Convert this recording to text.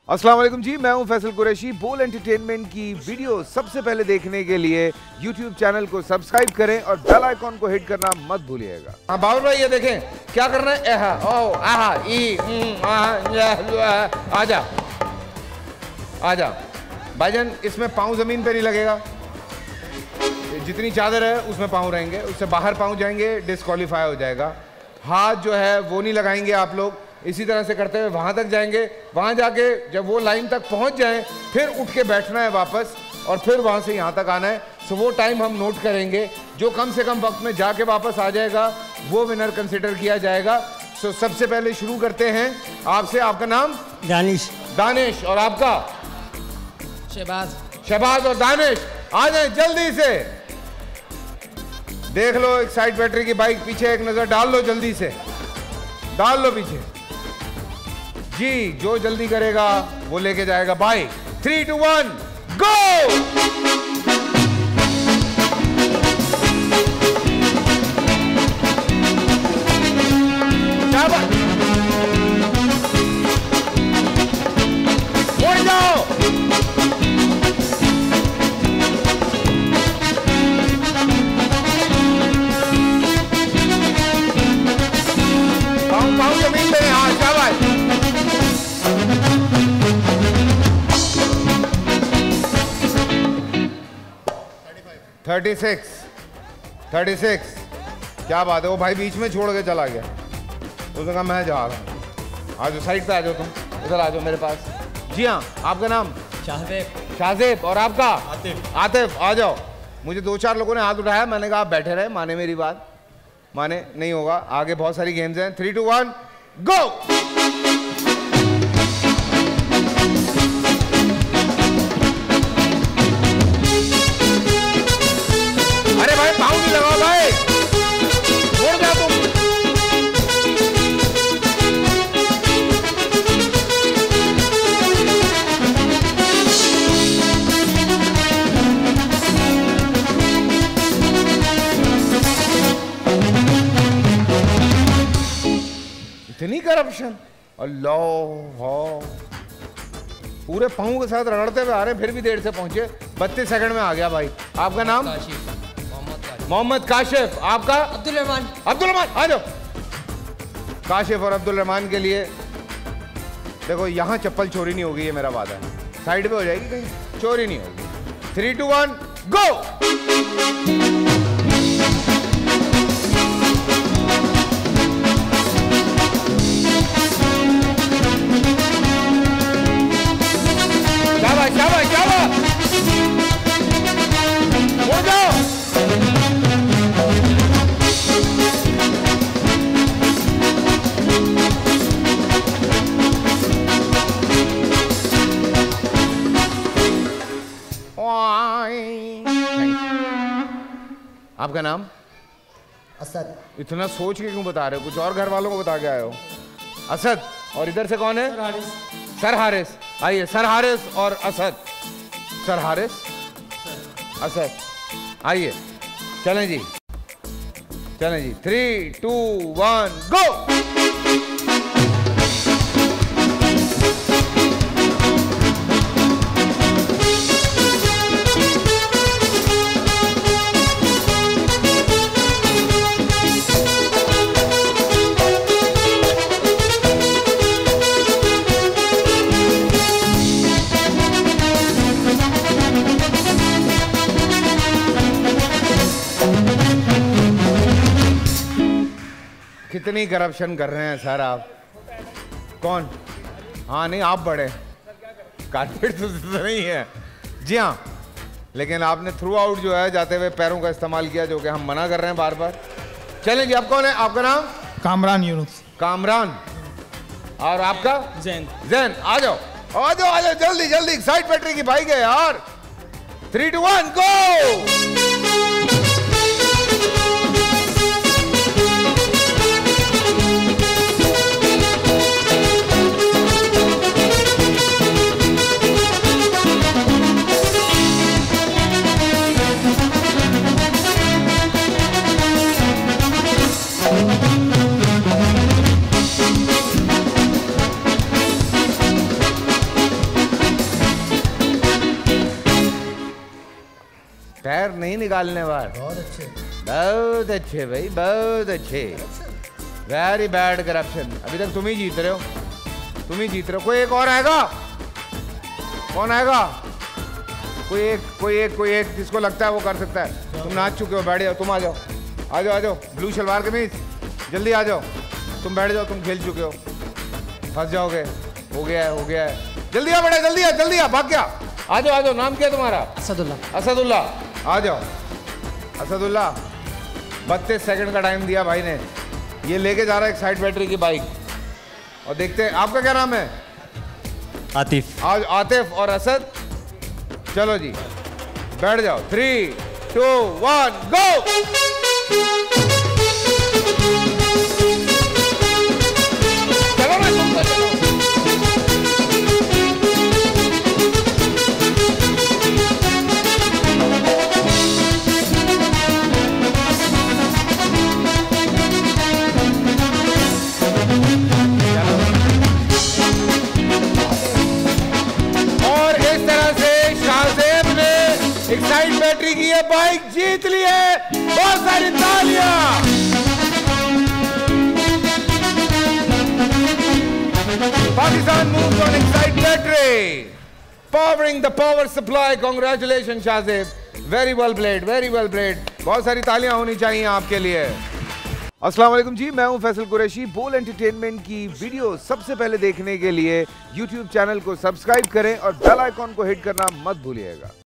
अस्सलाम वालेकुम जी, मैं हूं फैसल कुरैशी। बोल एंटरटेनमेंट की वीडियो सबसे पहले देखने के लिए यूट्यूब चैनल को सब्सक्राइब करें और बेल आइकॉन को हिट करना मत भूलिएगा। हाँ बाबुल भाई, ये देखें क्या करना है। एहा ओ आहा ई आजा आजा भाईजान, इसमें पाँव जमीन पे नहीं लगेगा। जितनी चादर है उसमें पाँव रहेंगे, उससे बाहर पाँव जाएंगे डिस्क्वालीफाई हो जाएगा। हाथ जो है वो नहीं लगाएंगे आप लोग। इसी तरह से करते हुए वहाँ तक जाएंगे। वहाँ जाके जब वो लाइन तक पहुँच जाएं फिर उठ के बैठना है वापस, और फिर वहाँ से यहाँ तक आना है। सो वो टाइम हम नोट करेंगे। जो कम से कम वक्त में जाके वापस आ जाएगा वो विनर कंसिडर किया जाएगा। सो सबसे पहले शुरू करते हैं आपसे। आपका नाम? दानिश। दानिश। और आपका? शहबाज। शहबाज और दानिश, आ जाए जल्दी से। देख लो एक साइड बैटरी की बाइक, पीछे एक नजर डाल लो, जल्दी से डाल लो पीछे जी। जो जल्दी करेगा वो लेके जाएगा बाइक। 3, 2, 1 गो। मुड़ जाओ। पाँव जमीन पे। हाँ शाबाश। 36 क्या बात है। वो भाई बीच में छोड़ के चला गया। उसने कहा मैं जा रहा हूँ। आ जाओ साइड पे, आ जाओ तुम इधर आ जाओ मेरे पास। जी हाँ, आपका नाम? शाहजेब। शाहजेब। और आपका? आतिफ। आतिफ, आ जाओ। मुझे 2-4 लोगों ने हाथ उठाया, मैंने कहा आप बैठे रहे, माने मेरी बात। माने नहीं होगा, आगे बहुत सारी गेम्स हैं। 3, 2, 1 गो। अरे भाई पाँव नहीं लगाओ भाई, मुड़ जा तुम। इतनी करप्शन, अल्लाह। पूरे पाँव के साथ रगड़ते हुए आ रहे हैं, फिर भी देर से पहुंचे। 32 सेकंड में आ गया भाई। आपका नाम? मोहम्मद काशिफ। आपका? अब्दुल रहमान। अब्दुल रहमान, आ जाओ। काशिफ और अब्दुल रहमान के लिए देखो, यहाँ चप्पल चोरी नहीं होगी, ये मेरा वादा है। साइड पे हो जाएगी, कहीं चोरी नहीं होगी। 3, 2, 1 गो। शाबाश शाबाश शाबाश, हो जाओ। आपका नाम? असद। इतना सोच के क्यों बता रहे हो? कुछ और घर वालों को बता के आए हो? असद। और इधर से कौन है? सर हारिस। आइए, सर हारिस और असद। सर हारिस, असद, आइए। चलें जी, चलें जी। 3, 2, 1 गो। कितनी करप्शन कर रहे हैं सर आप। कौन? हाँ नहीं, आप बड़े कारपेट तो नहीं है जी हाँ, लेकिन आपने थ्रू आउट जो है जाते हुए पैरों का इस्तेमाल किया, जो कि हम मना कर रहे हैं बार बार। चलें जी, आप कौन है? आपका नाम? कामरान यूनुस। कामरान। और आपका? जैन। जैन। आ जाओ आ जाओ आ जाओ, जल्दी जल्दी। साइड बैटरी की बाइक है यार। 3, 2, 1 गो। पैर नहीं निकालने वाले। बहुत अच्छे। बहुत अच्छे भाई, बहुत अच्छे। Very bad corruption. अभी तक तुम ही जीत रहे हो, तुम ही जीत रहे हो। कोई एक और आएगा? कौन आएगा? कोई एक जिसको लगता है वो कर सकता है। तुम नाच चुके हो, बैठ जाओ। तुम आ जाओ, आ जाओ, आ जाओ। ब्लू शलवार कमीज, जल्दी आ जाओ। तुम बैठ जाओ, तुम खेल चुके हो, फंस जाओगे। हो गया है, हो गया है। जल्दी आ बेटा, जल्दी आ, जल्दी आ, भाग गया। आ जाओ, आ जाओ। नाम क्या है तुम्हारा? असदुल्ला। असदुल्ला, आ जाओ। असदुल्ला, 32 सेकंड का टाइम दिया भाई ने। ये लेके जा रहा है एक साइड बैटरी की बाइक। और देखते हैं आपका क्या नाम है? आतिफ। आज आतिफ और असद, चलो जी बैठ जाओ। 3, 2, 1 गो। चलो ना, तुम चलो। एक साइड बैटरी की ये बाइक जीत ली है। बहुत सारी तालियां। Pakistan moves on excited battery, powering the power supply. Congratulations Shahzeb, very well played, very well played. बहुत सारी तालियां होनी चाहिए आपके लिए। अस्सलाम वालेकुम जी, मैं हूं फैसल कुरैशी। बोल एंटरटेनमेंट की वीडियो सबसे पहले देखने के लिए YouTube चैनल को सब्सक्राइब करें और बेल आइकॉन को हिट करना मत भूलिएगा।